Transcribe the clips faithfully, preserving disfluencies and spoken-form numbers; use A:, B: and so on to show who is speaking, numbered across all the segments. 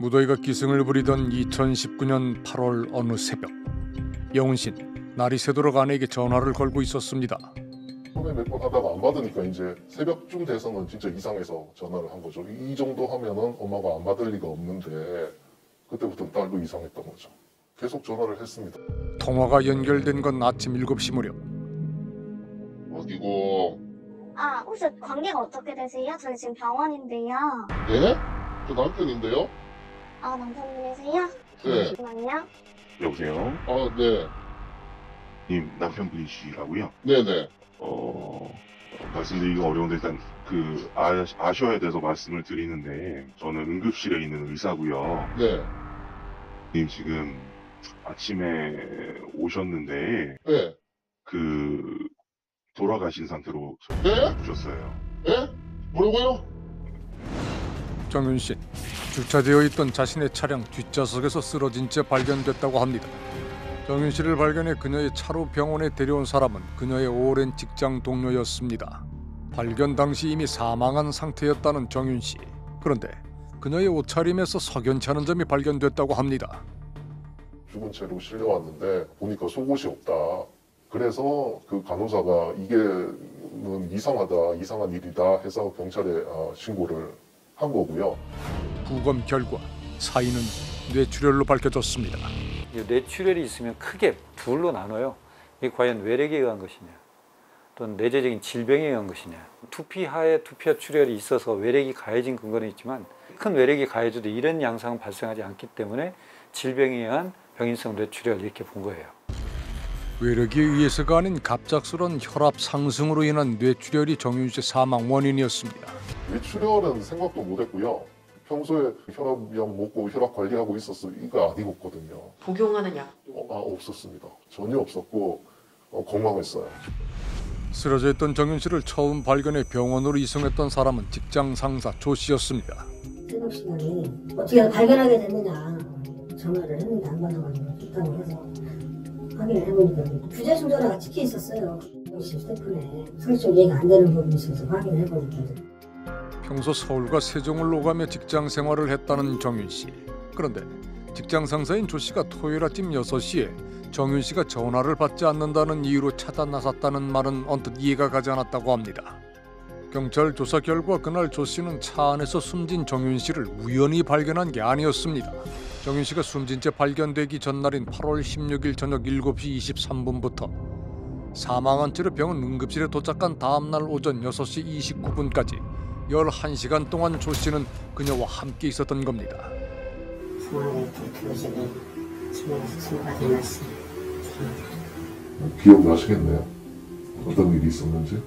A: 무더위가 기승을 부리던 이천십구 년 팔월 어느 새벽, 영훈 씨는 날이 새도록 아내에게 전화를 걸고 있었습니다.
B: 처음에 몇 번 하다가 안 받으니까 이제 새벽쯤 돼서는 진짜 이상해서 전화를 한 거죠. 이 정도 하면은 엄마가 안 받을 리가 없는데 그때부터 딸도 이상했던 거죠. 계속 전화를 했습니다.
A: 통화가 연결된 건 아침 일곱 시 무렵.
B: 어디고?
C: 아, 혹시 관계가 어떻게 되세요? 저희 지금 병원인데요.
B: 네? 저 남편인데요?
C: 아, 남편분이세요?
B: 네.
C: 잠시만요.
D: 여보세요?
B: 아, 네.
D: 님 남편분이시라고요?
B: 네네.
D: 어... 말씀드리기가 어려운데 일단 그 아, 아셔야 돼서 말씀을 드리는데 저는 응급실에 있는 의사고요.
B: 네.
D: 님 지금 아침에 오셨는데
B: 네.
D: 그 돌아가신 상태로
B: 네?
D: 오셨어요.
B: 네? 뭐라고요?
A: 정윤 씨는 주차되어 있던 자신의 차량 뒷좌석에서 쓰러진 채 발견됐다고 합니다. 정윤 씨를 발견해 그녀의 차로 병원에 데려온 사람은 그녀의 오랜 직장 동료였습니다. 발견 당시 이미 사망한 상태였다는 정윤 씨. 그런데 그녀의 옷차림에서 석연치 않은 점이 발견됐다고 합니다.
B: 죽은 채로 실려왔는데 보니까 속옷이 없다. 그래서 그 간호사가 이게 이상하다, 이상한 일이다 해서 경찰에 신고를 한 거고요.
A: 부검 결과 사인은 뇌출혈로 밝혀졌습니다.
E: 뇌출혈이 있으면 크게 둘로 나눠요. 이게 과연 외래기에 의한 것이냐, 또는 내재적인 질병에 의한 것이냐. 두피하에 두피하 출혈이 있어서 외래기 가해진 근거는 있지만 큰 외래기 가해져도 이런 양상은 발생하지 않기 때문에 질병에 의한 병인성 뇌출혈 이렇게 본 거예요.
A: 외래기에 의해서가 아닌 갑작스러운 혈압 상승으로 인한 뇌출혈이 정윤 씨 사망 원인이었습니다.
B: 뇌출혈은 생각도 못했고요. 평소에 혈압약 먹고 혈압 관리하고 있었어요. 이거 아니었거든요.
F: 복용하는 약?
B: 어, 아, 없었습니다. 전혀 없었고 어, 건강했어요.
A: 쓰러져 있던 정윤 씨를 처음 발견해 병원으로 이송했던 사람은 직장 상사 조 씨였습니다.
G: 새벽 시간에 어떻게 발견하게 됐느냐 전화를 했는데 안 받아가지고 있다고 해서 확인을 해보니까 규제심 전화가 찍혀 있었어요. 휴대폰에 성적 이해가 안 되는 부분이 있어서 확인을 해보니까
A: 평소 서울과 세종을 오가며 직장 생활을 했다는 정윤 씨. 그런데 직장 상사인 조 씨가 토요일 아침 여섯 시에 정윤 씨가 전화를 받지 않는다는 이유로 찾아 나섰다는 말은 언뜻 이해가 가지 않았다고 합니다. 경찰 조사 결과 그날 조 씨는 차 안에서 숨진 정윤 씨를 우연히 발견한 게 아니었습니다. 정윤 씨가 숨진 채 발견되기 전날인 팔월 십육일 저녁 일곱 시 이십삼 분부터 사망한 채로 병원 응급실에 도착한 다음날 오전 여섯 시 이십구 분까지 열한 시간 동안 조 씨는 그녀와 함께 있었던 겁니다.
B: 기억나시겠네요? 어떤 일이 있었는지?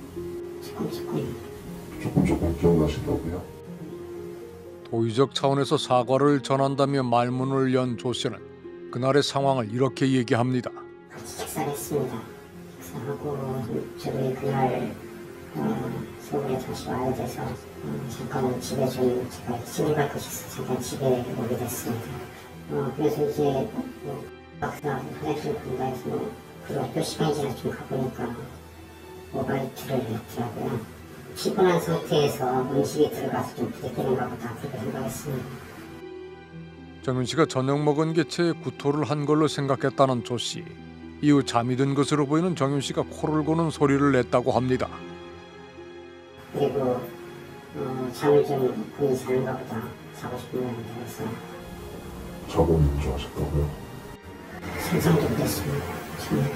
B: 조금 조금 기억나신다고요?
A: 도의적 차원에서 사과를 전한다며 말문을 연 조 씨는 그날의 상황을 이렇게 얘기합니다.
G: 같이 식사를 했습니다. 식사하고 저도 그날 어, 서울에 다시 와야 돼서 어, 잠깐 집에 좀 제가 집에 갈 곳이 있어서 잠깐 집에 오게 됐습니다. 어, 그래서 이제 뭐, 막상 화장실 간다 해서 뭐, 그리고 몇 시간이나 좀 가보니까 모바일트를 했더라고요. 피곤한 상태에서 음식이 들어가서 좀 부대끼는가 보다 그렇게 생각했습니다.
A: 정윤 씨가 저녁 먹은 개체에 구토를 한 걸로 생각했다는 조 씨. 이후 잠이 든 것으로 보이는 정윤 씨가 코를 고는 소리를 냈다고 합니다.
G: 그리고 어, 잠을 좀 본인이 자는가 보다 자고 싶은 마음이 들어서
B: 자고 좋아하셨다고요?
G: 상상도 못했습니다. 정말.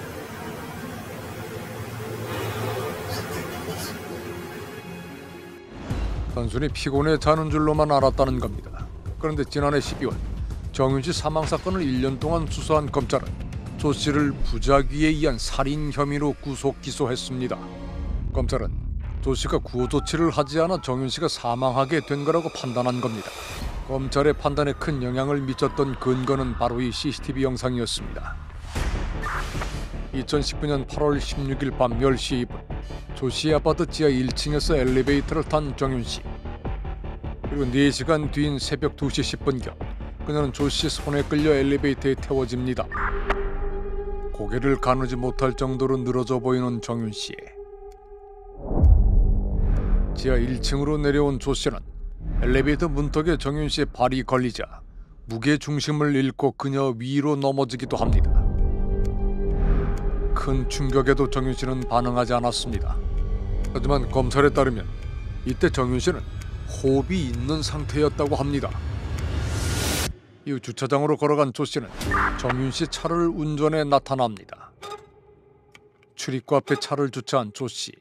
A: 단순히 피곤해 자는 줄로만 알았다는 겁니다. 그런데 지난해 십이월 정윤 씨 사망 사건을 일 년 동안 수사한 검찰은 조 씨를 부작위에 의한 살인 혐의로 구속 기소했습니다. 검찰은 조 씨가 구호 조치를 하지 않아 정윤 씨가 사망하게 된 거라고 판단한 겁니다. 검찰의 판단에 큰 영향을 미쳤던 근거는 바로 이 씨씨티비 영상이었습니다. 이천십구 년 팔월 십육일 밤 열 시 이 분 조 씨의 아파트 지하 일 층에서 엘리베이터를 탄 정윤 씨. 그리고 네 시간 뒤인 새벽 두 시 십 분경 그녀는 조 씨 손에 끌려 엘리베이터에 태워집니다. 고개를 가누지 못할 정도로 늘어져 보이는 정윤 씨. 지하 일 층으로 내려온 조 씨는 엘리베이터 문턱에 정윤 씨의 발이 걸리자 무게 중심을 잃고 그녀 위로 넘어지기도 합니다. 큰 충격에도 정윤 씨는 반응하지 않았습니다. 하지만 검찰에 따르면 이때 정윤 씨는 호흡이 있는 상태였다고 합니다. 이후 주차장으로 걸어간 조 씨는 정윤 씨 차를 운전해 나타납니다. 출입구 앞에 차를 주차한 조 씨.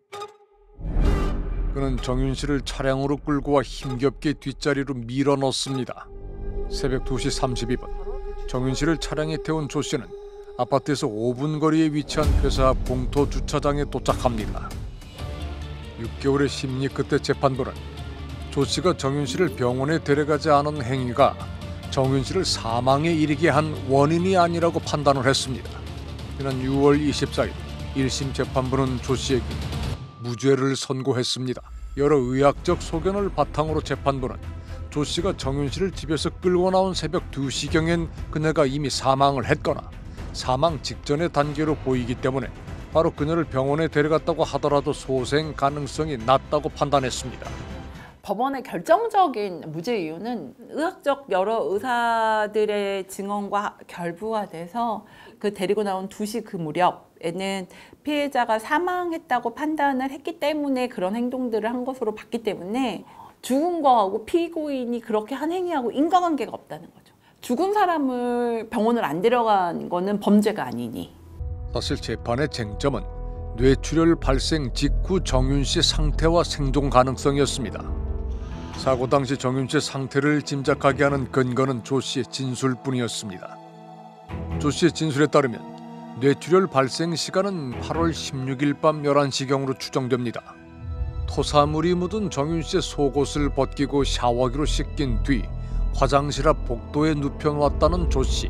A: 그는 정윤 씨를 차량으로 끌고 와 힘겹게 뒷자리로 밀어 넣습니다. 새벽 두 시 삼십이 분 정윤 씨를 차량에 태운 조 씨는 아파트에서 오 분 거리에 위치한 회사 앞 공터 주차장에 도착합니다. 육 개월의 심리 끝에 재판부는 조 씨가 정윤 씨를 병원에 데려가지 않은 행위가 정윤 씨를 사망에 이르게 한 원인이 아니라고 판단을 했습니다. 지난 유월 이십사일 일 심 재판부는 조 씨에게 무죄를 선고했습니다. 여러 의학적 소견을 바탕으로 재판부는 조 씨가 정윤 씨를 집에서 끌고 나온 새벽 두 시경엔 그녀가 이미 사망을 했거나 사망 직전의 단계로 보이기 때문에 바로 그녀를 병원에 데려갔다고 하더라도 소생 가능성이 낮다고 판단했습니다.
F: 법원의 결정적인 무죄 이유는 의학적 여러 의사들의 증언과 결부화돼서 그 데리고 나온 두 시 그 무렵에는 피해자가 사망했다고 판단을 했기 때문에 그런 행동들을 한 것으로 봤기 때문에 죽은 거하고 피고인이 그렇게 한 행위하고 인과관계가 없다는 거죠. 죽은 사람을 병원을 안 데려간 거는 범죄가 아니니.
A: 사실 재판의 쟁점은 뇌출혈 발생 직후 정윤 씨 상태와 생존 가능성이었습니다. 사고 당시 정윤 씨의 상태를 짐작하게 하는 근거는 조 씨의 진술뿐이었습니다. 조 씨의 진술에 따르면 뇌출혈 발생 시간은 팔월 십육일 밤 열한 시경으로 추정됩니다. 토사물이 묻은 정윤 씨의 속옷을 벗기고 샤워기로 씻긴 뒤 화장실 앞 복도에 눕혀놓았다는 조 씨.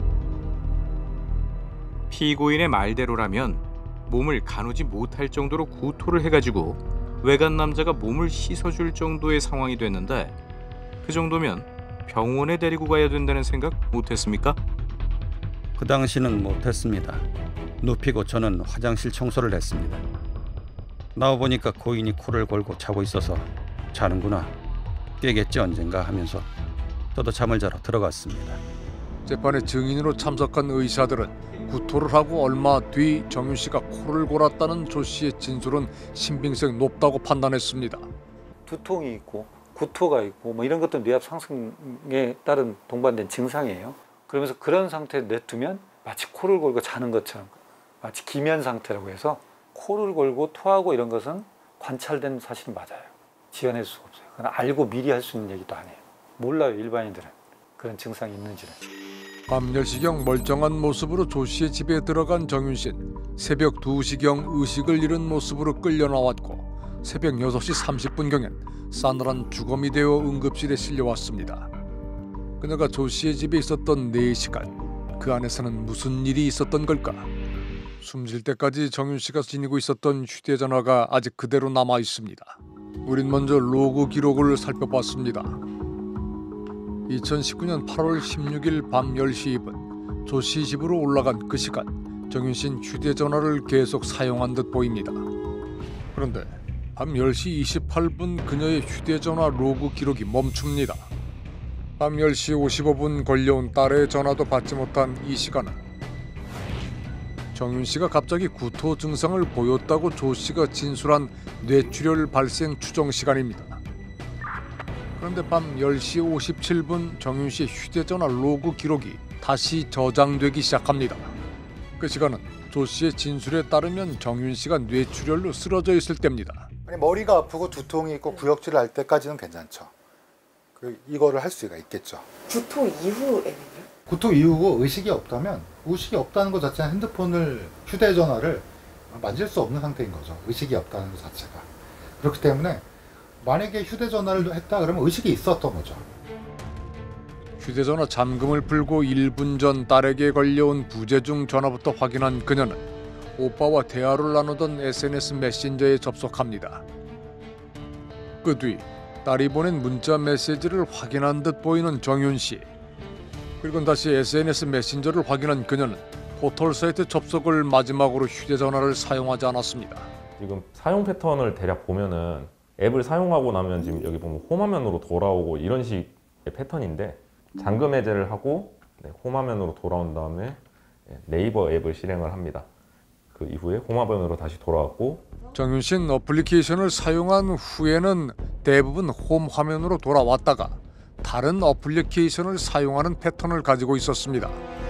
H: 피고인의 말대로라면 몸을 가누지 못할 정도로 구토를 해가지고 외간 남자가 몸을 씻어줄 정도의 상황이 됐는데 그 정도면 병원에 데리고 가야 된다는 생각 못했습니까?
I: 그 당시는 못했습니다. 눕히고 저는 화장실 청소를 했습니다. 나와보니까 고인이 코를 골고 자고 있어서 자는구나, 깨겠지 언젠가 하면서 저도 잠을 자러 들어갔습니다.
A: 재판에 증인으로 참석한 의사들은 구토를 하고 얼마 뒤 정윤 씨가 코를 골았다는 조 씨의 진술은 신빙성이 높다고 판단했습니다.
E: 두통이 있고 구토가 있고 뭐 이런 것도 뇌압 상승에 따른 동반된 증상이에요. 그러면서 그런 상태에 냅두면 마치 코를 골고 자는 것처럼 마치 기면 상태라고 해서 코를 골고 토하고 이런 것은 관찰된 사실은 맞아요. 지어낼 수가 없어요. 그건 알고 미리 할 수 있는 얘기도 아니에요. 몰라요, 일반인들은 그런 증상이 있는지는.
A: 밤 열 시경 멀쩡한 모습으로 조 씨의 집에 들어간 정윤 씨는 새벽 두 시경 의식을 잃은 모습으로 끌려 나왔고 새벽 여섯 시 삼십 분경엔 싸늘한 주검이 되어 응급실에 실려왔습니다. 그녀가 조 씨의 집에 있었던 네 시간, 그 안에서는 무슨 일이 있었던 걸까? 숨질 때까지 정윤 씨가 지니고 있었던 휴대전화가 아직 그대로 남아 있습니다. 우린 먼저 로그 기록을 살펴봤습니다. 이천십구 년 팔월 십육일 밤 열 시 이 분 조 씨 집으로 올라간 그 시간 정윤 씨는 휴대전화를 계속 사용한 듯 보입니다. 그런데 밤 열 시 이십팔 분 그녀의 휴대전화 로그 기록이 멈춥니다. 밤 열 시 오십오 분 걸려온 딸의 전화도 받지 못한 이 시간은 정윤 씨가 갑자기 구토 증상을 보였다고 조 씨가 진술한 뇌출혈 발생 추정 시간입니다. 그런데 밤 열 시 오십칠 분 정윤 씨의 휴대전화 로그 기록이 다시 저장되기 시작합니다. 그 시간은 조 씨의 진술에 따르면 정윤 씨가 뇌출혈로 쓰러져 있을 때입니다.
J: 아니, 머리가 아프고 두통이 있고 구역질을 할 때까지는 괜찮죠. 그 이거를 할 수가 있겠죠.
F: 구토 이후에는요?
J: 구토 이후고 의식이 없다면 의식이 없다는 것 자체는 핸드폰을 휴대전화를 만질 수 없는 상태인 거죠. 의식이 없다는 것 자체가. 그렇기 때문에 만약에 휴대전화를 했다 그러면 의식이 있었던 거죠.
A: 휴대전화 잠금을 풀고 일 분 전 딸에게 걸려온 부재중 전화부터 확인한 그녀는 오빠와 대화를 나누던 에스엔에스 메신저에 접속합니다. 그 뒤 딸이 보낸 문자 메시지를 확인한 듯 보이는 정윤 씨. 그리고 다시 에스엔에스 메신저를 확인한 그녀는 포털 사이트 접속을 마지막으로 휴대전화를 사용하지 않았습니다.
K: 지금 사용 패턴을 대략 보면은 앱을 사용하고 나면 지금 여기 보면 홈화면으로 돌아오고 이런 식의 패턴인데 잠금 해제를 하고 네, 홈화면으로 돌아온 다음에 네이버 앱을 실행을 합니다. 그 이후에 홈화면으로 다시 돌아왔고
A: 정윤 씨는 어플리케이션을 사용한 후에는 대부분 홈 화면으로 돌아왔다가 다른 어플리케이션을 사용하는 패턴을 가지고 있었습니다.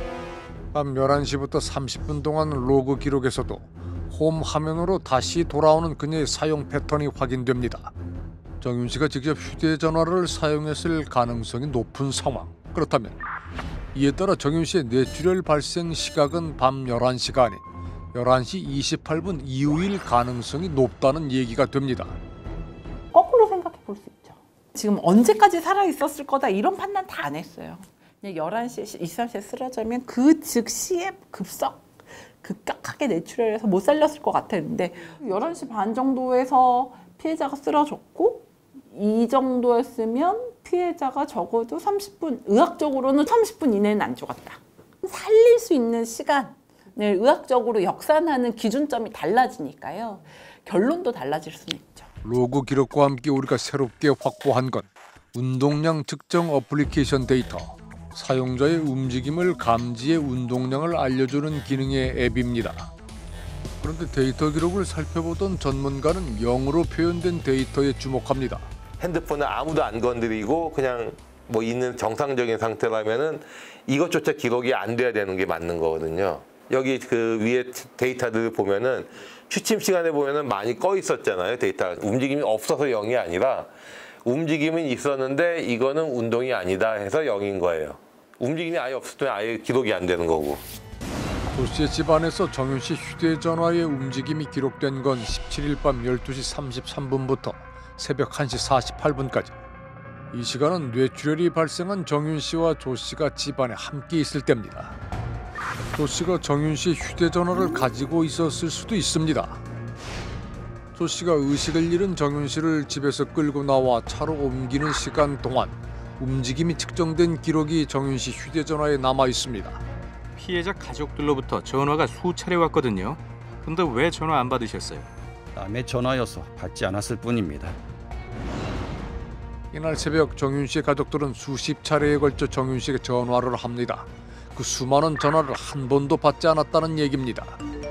A: 밤 열한 시부터 삼십 분 동안 로그 기록에서도 홈 화면으로 다시 돌아오는 그녀의 사용 패턴이 확인됩니다. 정윤 씨가 직접 휴대전화를 사용했을 가능성이 높은 상황. 그렇다면 이에 따라 정윤 씨의 뇌출혈 발생 시각은 밤 열한 시가 아닌 열한 시 이십팔 분 이후일 가능성이 높다는 얘기가 됩니다.
F: 거꾸로 생각해 볼 수 있죠. 지금 언제까지 살아있었을 거다 이런 판단 다 안 했어요. 그냥 열한 시 이십삼 분에 쓰러지면 그 즉시에 급석 급격하게 뇌출혈해서 못 살렸을 것 같았는데 열한 시 반 정도에서 피해자가 쓰러졌고 이 정도였으면 피해자가 적어도 삼십 분, 의학적으로는 삼십 분 이내는 안 죽었다. 살릴 수 있는 시간을 의학적으로 역산하는 기준점이 달라지니까요. 결론도 달라질 수는 있죠.
A: 로그 기록과 함께 우리가 새롭게 확보한 건 운동량 측정 어플리케이션 데이터. 사용자의 움직임을 감지해 운동량을 알려주는 기능의 앱입니다. 그런데 데이터 기록을 살펴보던 전문가는 영어로 표현된 데이터에 주목합니다.
L: 핸드폰을 아무도 안 건드리고 그냥 뭐 있는 정상적인 상태라면은 이것조차 기록이 안 돼야 되는 게 맞는 거거든요. 여기 그 위에 데이터들을 보면은 취침 시간에 보면은 많이 꺼 있었잖아요. 데이터 움직임이 없어서 영이 아니라 움직임은 있었는데 이거는 운동이 아니다 해서 영인 거예요. 움직임이 아예 없으면 아예 기록이 안 되는 거고.
A: 조 씨의 집안에서 정윤 씨 휴대전화의 움직임이 기록된 건 십칠 일 밤 열두 시 삼십삼 분부터 새벽 한 시 사십팔 분까지. 이 시간은 뇌출혈이 발생한 정윤 씨와 조 씨가 집안에 함께 있을 때입니다. 조 씨가 정윤 씨 휴대전화를 가지고 있었을 수도 있습니다. 조 씨가 의식을 잃은 정윤 씨를 집에서 끌고 나와 차로 옮기는 시간 동안 움직임이 측정된 기록이 정윤 씨 휴대전화에 남아 있습니다.
H: 피해자 가족들로부터 전화가 수차례 왔거든요. 근데 왜 전화 안 받으셨어요?
I: 남의 전화여서 받지 않았을 뿐입니다.
A: 이날 새벽 정윤 씨의 가족들은 수십 차례에 걸쳐 정윤 씨에게 전화를 합니다. 그 수많은 전화를 한 번도 받지 않았다는 얘기입니다.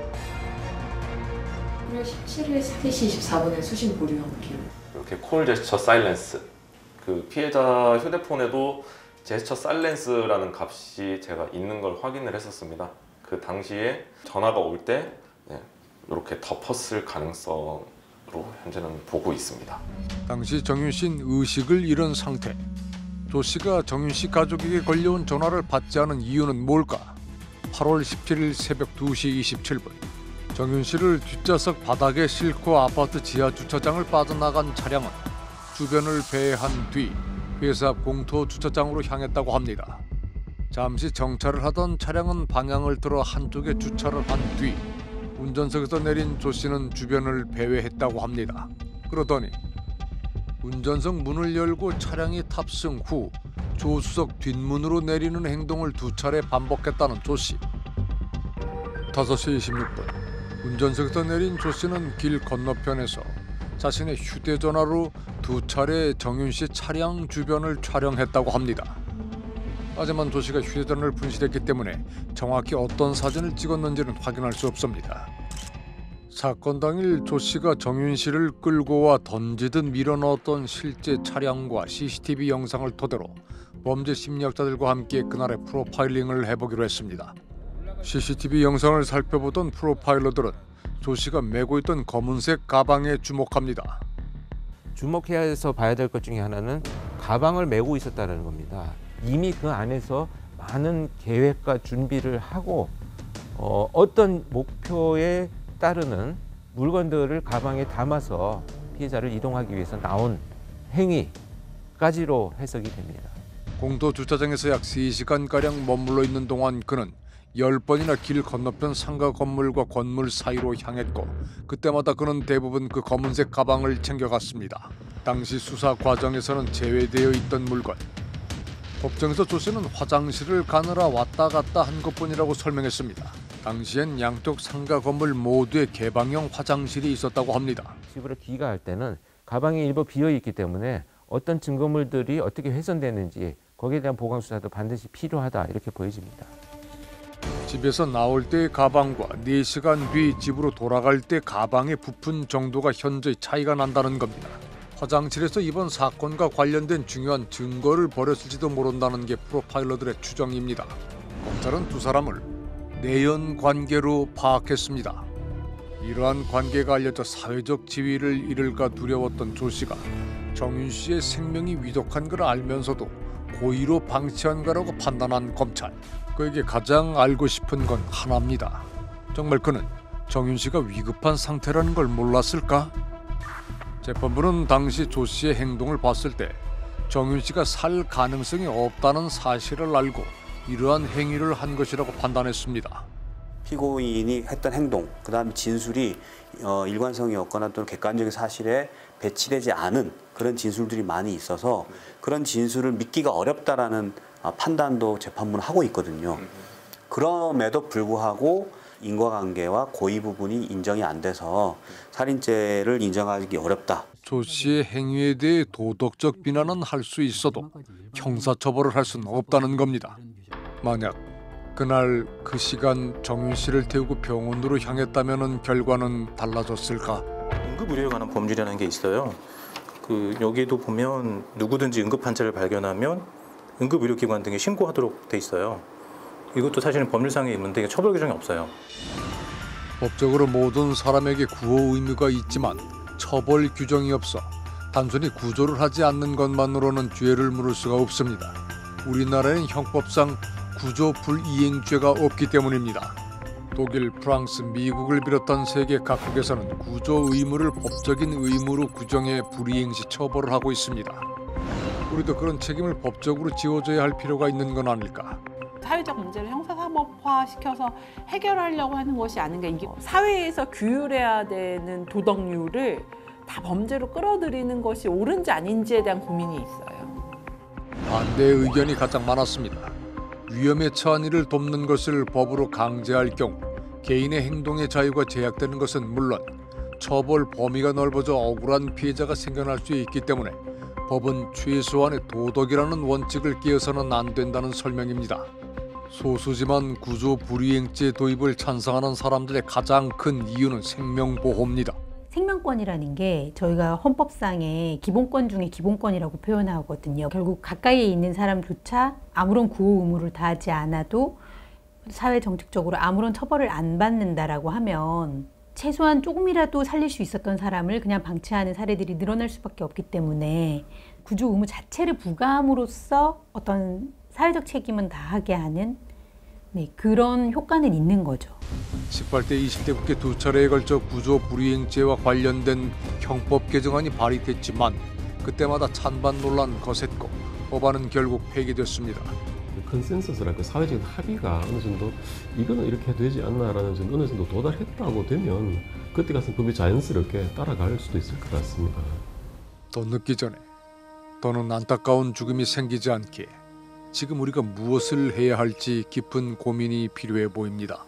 M: 십칠 일 세 시 이십사 분에 수신 보류한 기록.
K: 이렇게 콜 제스처 사일렌스 그 피해자 휴대폰에도 제스처 사일렌스라는 값이 제가 있는 걸 확인을 했었습니다. 그 당시에 전화가 올 때 네, 이렇게 덮었을 가능성으로 현재는 보고 있습니다.
A: 당시 정윤 씨는 의식을 잃은 상태. 조 씨가 정윤 씨 가족에게 걸려온 전화를 받지 않은 이유는 뭘까? 팔월 십칠 일 새벽 두 시 이십칠 분. 정윤 씨를 뒷좌석 바닥에 싣고 아파트 지하 주차장을 빠져나간 차량은 주변을 배회한 뒤 회사 앞 공터 주차장으로 향했다고 합니다. 잠시 정차를 하던 차량은 방향을 틀어 한쪽에 주차를 한 뒤 운전석에서 내린 조 씨는 주변을 배회했다고 합니다. 그러더니 운전석 문을 열고 차량이 탑승 후 조수석 뒷문으로 내리는 행동을 두 차례 반복했다는 조 씨. 다섯 시 이십육 분 운전석에서 내린 조 씨는 길 건너편에서 자신의 휴대전화로 두 차례 정윤 씨 차량 주변을 촬영했다고 합니다. 하지만 조 씨가 휴대전화를 분실했기 때문에 정확히 어떤 사진을 찍었는지는 확인할 수 없습니다. 사건 당일 조 씨가 정윤 씨를 끌고 와 던지듯 밀어넣었던 실제 차량과 씨씨티비 영상을 토대로 범죄 심리학자들과 함께 그날의 프로파일링을 해보기로 했습니다. 씨씨티비 영상을 살펴보던 프로파일러들은 조 씨가 메고 있던 검은색 가방에 주목합니다.
N: 주목해서 봐야 될 것 중에 하나는 가방을 메고 있었다는 겁니다. 이미 그 안에서 많은 계획과 준비를 하고 어, 어떤 목표에 따르는 물건들을 가방에 담아서 피해자를 이동하기 위해서 나온 행위까지로 해석이 됩니다.
A: 공도 주차장에서 약 세 시간가량 머물러 있는 동안 그는 열 번이나 길 건너편 상가 건물과 건물 사이로 향했고 그때마다 그는 대부분 그 검은색 가방을 챙겨갔습니다. 당시 수사 과정에서는 제외되어 있던 물건. 법정에서 조 씨는 화장실을 가느라 왔다 갔다 한 것뿐이라고 설명했습니다. 당시엔 양쪽 상가 건물 모두에 개방형 화장실이 있었다고 합니다.
N: 집으로 귀가할 때는 가방이 일부 비어 있기 때문에 어떤 증거물들이 어떻게 훼손됐는지 거기에 대한 보강 수사도 반드시 필요하다 이렇게 보여집니다.
A: 집에서 나올 때의 가방과 네 시간 뒤 집으로 돌아갈 때 가방의 부품 정도가 현저히 차이가 난다는 겁니다. 화장실에서 이번 사건과 관련된 중요한 증거를 버렸을지도 모른다는 게 프로파일러들의 추정입니다. 검찰은 두 사람을 내연 관계로 파악했습니다. 이러한 관계가 알려져 사회적 지위를 잃을까 두려웠던 조 씨가 정윤 씨의 생명이 위독한 걸 알면서도 고의로 방치한 거라고 판단한 검찰. 그에게 가장 알고 싶은 건 하나입니다. 정말 그는 정윤 씨가 위급한 상태라는 걸 몰랐을까? 재판부는 당시 조 씨의 행동을 봤을 때 정윤 씨가 살 가능성이 없다는 사실을 알고 이러한 행위를 한 것이라고 판단했습니다.
O: 피고인이 했던 행동, 그 다음에 진술이 어, 일관성이 없거나 또는 객관적인 사실에 배치되지 않은 그런 진술들이 많이 있어서 그런 진술을 믿기가 어렵다라는 판단도 재판부는 하고 있거든요. 그럼에도 불구하고 인과관계와 고의 부분이 인정이 안 돼서 살인죄를 인정하기 어렵다.
A: 조 씨의 행위에 대해 도덕적 비난은 할 수 있어도 형사처벌을 할 수는 없다는 겁니다. 만약 그날 그 시간 정윤 씨를 태우고 병원으로 향했다면 결과는 달라졌을까?
P: 응급의료에 관한 법률이라는 게 있어요. 그 여기도 보면 누구든지 응급 환자를 발견하면 응급의료기관 등에 신고하도록 돼 있어요. 이것도 사실은 법률상의 문제가 처벌 규정이 없어요.
A: 법적으로 모든 사람에게 구호 의무가 있지만 처벌 규정이 없어 단순히 구조를 하지 않는 것만으로는 죄를 물을 수가 없습니다. 우리나라엔 형법상 구조 불이행죄가 없기 때문입니다. 독일, 프랑스, 미국을 비롯한 세계 각국에서는 구조 의무를 법적인 의무로 규정해 불이행 시 처벌을 하고 있습니다. 우리도 그런 책임을 법적으로 지어줘야 할 필요가 있는 건 아닐까?
F: 사회적 문제를 형사사법화시켜서 해결하려고 하는 것이 아닌가. 이게 사회에서 규율해야 되는 도덕률을 다 범죄로 끌어들이는 것이 옳은지 아닌지에 대한 고민이 있어요.
A: 반대 의견이 가장 많았습니다. 위험에 처한 이를 돕는 것을 법으로 강제할 경우 개인의 행동의 자유가 제약되는 것은 물론 처벌 범위가 넓어져 억울한 피해자가 생겨날 수 있기 때문에 법은 최소한의 도덕이라는 원칙을 끼어서는 안 된다는 설명입니다. 소수지만 구조 불이행죄 도입을 찬성하는 사람들의 가장 큰 이유는 생명보호입니다.
Q: 생명권이라는 게 저희가 헌법상의 기본권 중에 기본권이라고 표현하거든요. 결국 가까이에 있는 사람조차 아무런 구호 의무를 다하지 않아도 사회 정책적으로 아무런 처벌을 안 받는다라고 하면 최소한 조금이라도 살릴 수 있었던 사람을 그냥 방치하는 사례들이 늘어날 수밖에 없기 때문에 구조 의무 자체를 부과함으로써 어떤 사회적 책임은 다하게 하는 네, 그런 효과는 있는 거죠.
A: 십팔 대 이십 대 국회 두 차례에 걸쳐 구조 불이행죄와 관련된 형법 개정안이 발의됐지만 그때마다 찬반 논란 거셌고 법안은 결국 폐기됐습니다.
R: 컨센서스랄까 그 사회적인 합의가 어느 정도 이거는 이렇게 해도 되지 않나라는 정도 어느 정도 도달했다고 되면 그때 가서 법이 자연스럽게 따라갈 수도 있을 것 같습니다.
A: 더 늦기 전에 더는 안타까운 죽음이 생기지 않게 지금 우리가 무엇을 해야 할지 깊은 고민이 필요해 보입니다.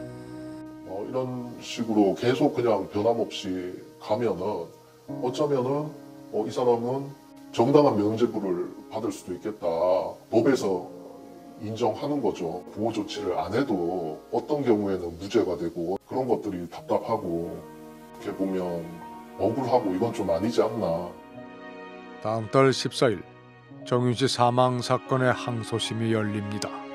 B: 어, 이런 식으로 계속 그냥 변함없이 가면은 어쩌면은 어, 이 사람은 정당한 면죄부를 받을 수도 있겠다. 법에서 인정하는 거죠. 보호 조치를 안 해도 어떤 경우에는 무죄가 되고 그런 것들이 답답하고 이렇게 보면 억울하고 이건 좀 아니지 않나.
A: 다음 달 십사 일 정윤 씨 사망 사건의 항소심이 열립니다.